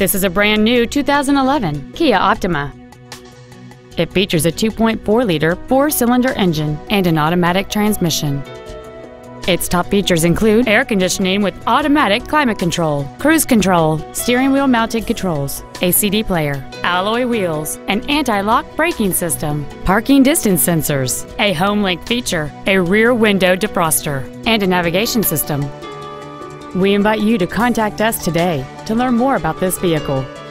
This is a brand new 2011 Kia Optima. It features a 2.4-liter four-cylinder engine and an automatic transmission. Its top features include air conditioning with automatic climate control, cruise control, steering wheel mounted controls, a CD player, alloy wheels, an anti-lock braking system, parking distance sensors, a HomeLink feature, a rear window defroster, and a navigation system. We invite you to contact us today to learn more about this vehicle.